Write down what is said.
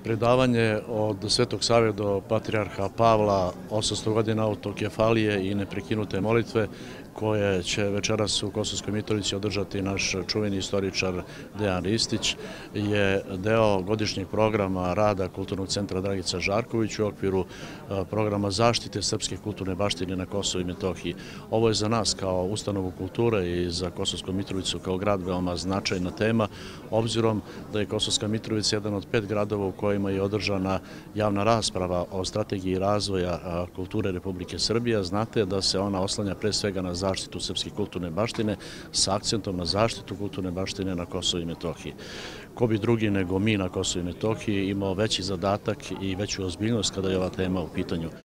Predavanje od Svetog Save do Patrijarha Pavla, 800 godina autokefalije i neprekinute molitve, koje će večeras u Kosovskoj Mitrovici održati naš čuveni istoričar Dejan Ristić, je deo godišnjeg programa rada Kulturnog centra Dragica Žarković u okviru programa zaštite srpske kulturne baštine na Kosovu i Metohiji. Ovo je za nas kao ustanovu kulture i za Kosovsku Mitrovicu kao grad veoma značajna tema, obzirom da je Kosovska Mitrovica jedan od 5 gradova u kojima je održana javna rasprava o strategiji razvoja kulture Republike Srbije. Znate da se ona oslanja pre svega na zaštitu srpske kulturne baštine sa akcentom na zaštitu kulturne baštine na Kosovu i Metohiji. Ko bi drugi nego mi na Kosovu i Metohiji imao veći zadatak i veću ozbiljnost kada je ova tema u pitanju.